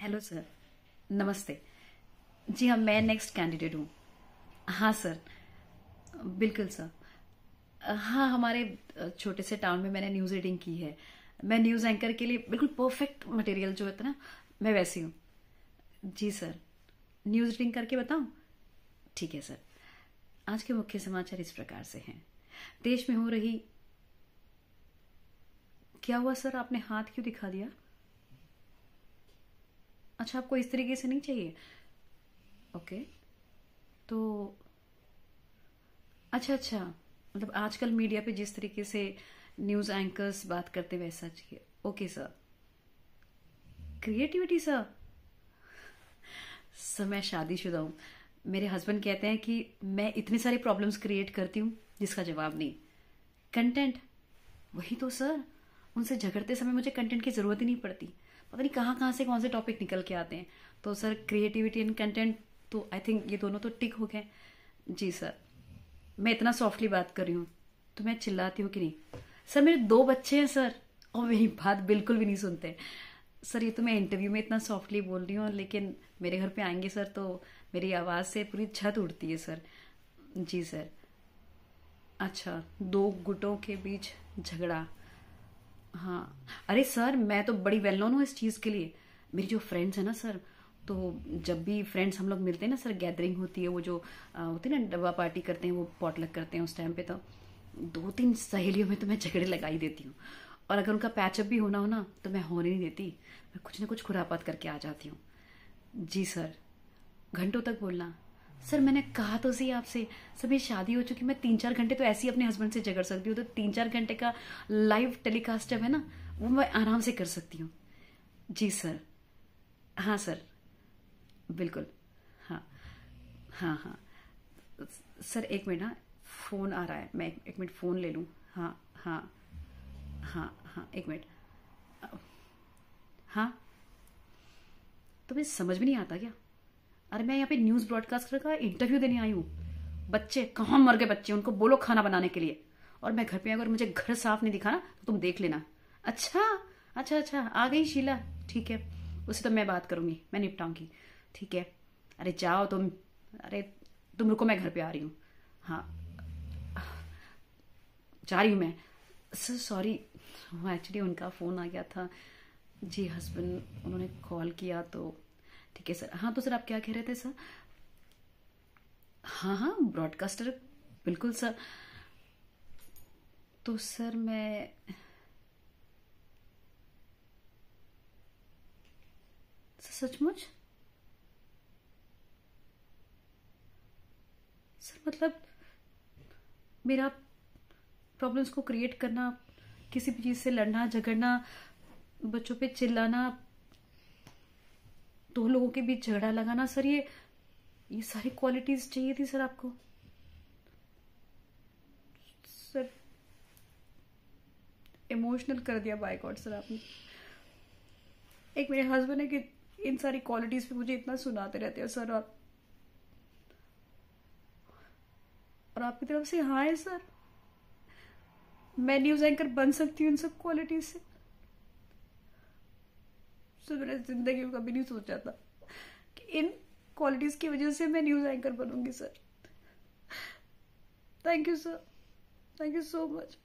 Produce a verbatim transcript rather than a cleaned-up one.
Hello sir, नमस्ते। जी हाँ, मैं नेक्स्ट कैंडिडेट हूँ। हाँ सर, बिल्कुल सर। हाँ, हमारे छोटे से टाउन में मैंने न्यूज़ रीडिंग की है। मैं न्यूज़ एंकर के लिए बिल्कुल परफेक्ट मटेरियल जो होता है ना, मैं वैसी हूँ। जी सर, न्यूज़ रीडिंग करके बताऊँ? ठीक है सर। आज के मुख्य समाचार इस प्रकार से हैं। देश में हो रही... क्या हुआ सर, आपने हाथ क्यों दिखा दिया? अच्छा, आपको इस तरीके से नहीं चाहिए? ओके, तो अच्छा अच्छा, मतलब आजकल मीडिया पे जिस तरीके से न्यूज़ एंकर्स बात करते वैसा चाहिए। Okay sir. Creativity sir? Sir, मैं शादीशुदा हूँ। मेरे हस्बैंड कहते हैं कि मैं इतनी सारी प्रॉब्लम्स क्रिएट करती हूँ जिसका जवाब नहीं। कंटेंट? वही तो सर, उनसे झगड़ते समय मुझे कंटेंट की जरूरत ही नहीं पड़ती। पता नहीं कहाँ कहाँ से कौन से टॉपिक निकल के आते हैं। तो सर, क्रिएटिविटी एंड कंटेंट, तो आई थिंक ये दोनों तो टिक हो गए। जी सर। मैं इतना सॉफ्टली बात कर रही हूँ तो मैं चिल्लाती हूँ कि नहीं? सर, मेरे दो बच्चे हैं सर, और मेरी बात बिल्कुल भी नहीं सुनते। सर, ये तो मैं इंटरव्यू में इतना सॉफ्टली बोल रही हूँ, लेकिन मेरे घर पे आएंगे सर तो मेरी आवाज़ से पूरी छत उड़ती है सर। जी सर। अच्छा, दो गुटों के बीच झगड़ा? हाँ। अरे सर, मैं तो बड़ी वेल नोन हूँ इस चीज़ के लिए। मेरी जो फ्रेंड्स है ना सर, तो जब भी फ्रेंड्स हम लोग मिलते हैं ना सर, गैदरिंग होती है, वो जो आ, होती है ना, डब्बा पार्टी करते हैं, वो पॉटलक करते हैं, उस टाइम पे तो दो तीन सहेलियों में तो मैं झगड़े लगा ही देती हूँ। और अगर उनका पैचअप भी होना हो ना तो मैं होने नहीं देती। मैं कुछ ना कुछ खुरापात करके आ जाती हूँ। जी सर। घंटों तक बोलना? सर, मैंने कहा तो सही आपसे। सर, मेरी शादी हो चुकी, मैं तीन चार घंटे तो ऐसे ही अपने हस्बैंड से झगड़ सकती हूँ, तो तीन चार घंटे का लाइव टेलीकास्ट जब है ना, वो मैं आराम से कर सकती हूँ। जी सर। हाँ सर, बिल्कुल। हाँ हाँ हाँ। सर, एक मिनट, हाँ, फोन आ रहा है, मैं एक, एक मिनट फोन ले लूँ। हाँ हाँ हाँ हाँ, एक मिनट। हाँ, तुम्हें समझ में नहीं आता क्या? अरे, मैं यहाँ पे न्यूज ब्रॉडकास्टर का इंटरव्यू देने आई हूँ। बच्चे कहाँ मर गए बच्चे, उनको बोलो खाना बनाने के लिए। और मैं घर पे अगर मुझे घर साफ नहीं दिखा ना तो तुम देख लेना। अच्छा अच्छा अच्छा, आ गई शीला? ठीक है, उससे तो मैं बात करूंगी, मैं निपटाऊंगी। ठीक है। अरे जाओ तुम। अरे तुम रुको, मैं घर पे आ रही हूँ। हाँ, जा रही हूँ मैं। सर सॉरी, वो एक्चुअली उनका फ़ोन आ गया था। जी, हस्बैंड उन्होंने कॉल किया तो... ठीक है सर। हाँ, तो सर आप क्या कह रहे थे सर? हाँ हाँ, ब्रॉडकास्टर, बिल्कुल सर। तो सर मैं... सर, सचमुच? सर, मतलब मेरा प्रॉब्लम्स को क्रिएट करना, किसी भी चीज़ से लड़ना झगड़ना, बच्चों पे चिल्लाना, दो लोगों के बीच झगड़ा लगाना, सर ये ये सारी क्वालिटीज चाहिए थी सर आपको? सर, इमोशनल कर दिया बाय गॉड सर आपने। एक मेरे हस्बैंड है कि इन सारी क्वालिटीज पे मुझे इतना सुनाते रहते हैं सर, और और आपकी तरफ से हाँ है सर? मैं न्यूज एंकर बन सकती हूँ इन सब क्वालिटीज से? सर, मैंने जिंदगी में कभी नहीं सोचा था कि इन क्वालिटीज की वजह से मैं न्यूज एंकर बनूंगी sir. Thank you sir, thank you so much.